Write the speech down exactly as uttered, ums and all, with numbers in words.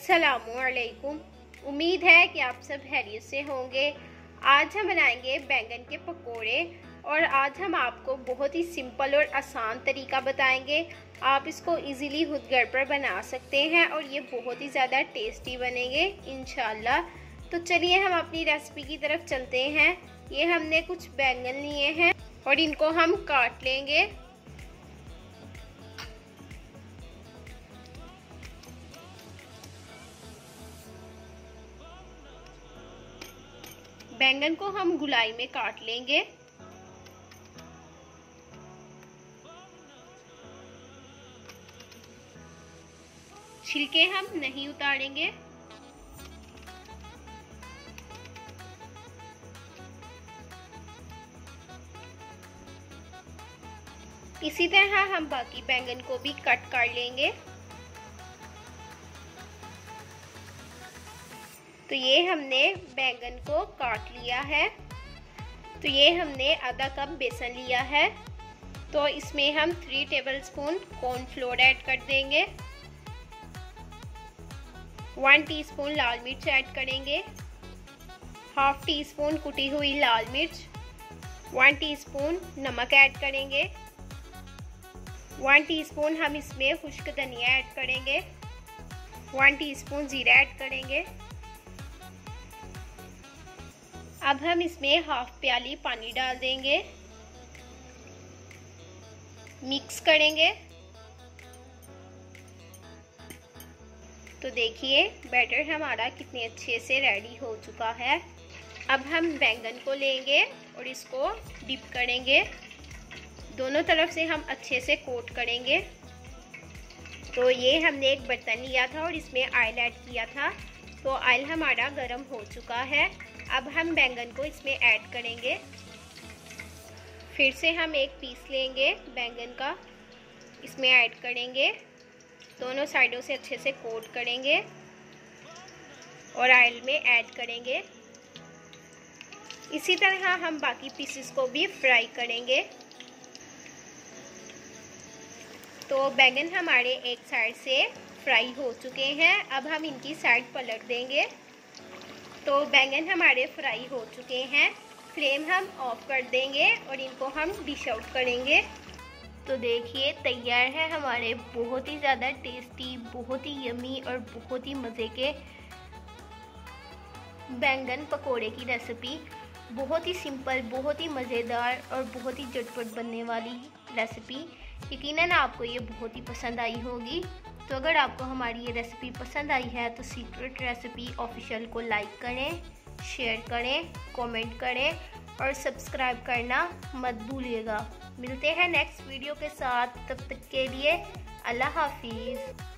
अस्सलामुअलैकुम। उम्मीद है कि आप सब खैरियत से होंगे। आज हम बनाएंगे बैंगन के पकोड़े और आज हम आपको बहुत ही सिंपल और आसान तरीका बताएंगे। आप इसको इजीली खुद घर पर बना सकते हैं और ये बहुत ही ज़्यादा टेस्टी बनेंगे इंशाल्लाह। तो चलिए हम अपनी रेसिपी की तरफ चलते हैं। ये हमने कुछ बैंगन लिए हैं और इनको हम काट लेंगे। बैंगन को हम गुलाई में काट लेंगे। छिलके हम नहीं उतारेंगे। इसी तरह हम बाकी बैंगन को भी कट कर लेंगे। तो ये हमने बैंगन को काट लिया है। तो ये हमने आधा कप बेसन लिया है। तो इसमें हम थ्री टेबलस्पून कॉर्नफ्लोर ऐड कर देंगे। वन टीस्पून लाल मिर्च ऐड करेंगे। हाफ टी स्पून कुटी हुई लाल मिर्च। वन टीस्पून नमक ऐड करेंगे। वन टीस्पून हम इसमें खुश्क धनिया ऐड करेंगे। वन टीस्पून जीरा ऐड करेंगे। अब हम इसमें हाफ प्याली पानी डाल देंगे। मिक्स करेंगे। तो देखिए बैटर हमारा कितने अच्छे से रेडी हो चुका है। अब हम बैंगन को लेंगे और इसको डिप करेंगे। दोनों तरफ से हम अच्छे से कोट करेंगे। तो ये हमने एक बर्तन लिया था और इसमें ऑयल ऐड किया था। तो ऑयल हमारा गर्म हो चुका है। अब हम बैंगन को इसमें ऐड करेंगे। फिर से हम एक पीस लेंगे बैंगन का, इसमें ऐड करेंगे। दोनों साइडों से अच्छे से कोट करेंगे और ऑयल में ऐड करेंगे। इसी तरह हम बाकी पीसेस को भी फ्राई करेंगे। तो बैंगन हमारे एक साइड से फ्राई हो चुके हैं। अब हम इनकी साइड पलट देंगे। तो बैंगन हमारे फ्राई हो चुके हैं। फ्लेम हम ऑफ कर देंगे और इनको हम डिश आउट करेंगे। तो देखिए तैयार है हमारे बहुत ही ज़्यादा टेस्टी, बहुत ही यमी और बहुत ही मज़े के बैंगन पकोड़े की रेसिपी। बहुत ही सिंपल, बहुत ही मज़ेदार और बहुत ही झटपट बनने वाली रेसिपी। यकीनन आपको ये बहुत ही पसंद आई होगी। तो अगर आपको हमारी ये रेसिपी पसंद आई है तो सीक्रेट रेसिपी ऑफिशियल को लाइक करें, शेयर करें, कमेंट करें और सब्सक्राइब करना मत भूलिएगा। मिलते हैं नेक्स्ट वीडियो के साथ। तब तक के लिए अल्लाह हाफिज़।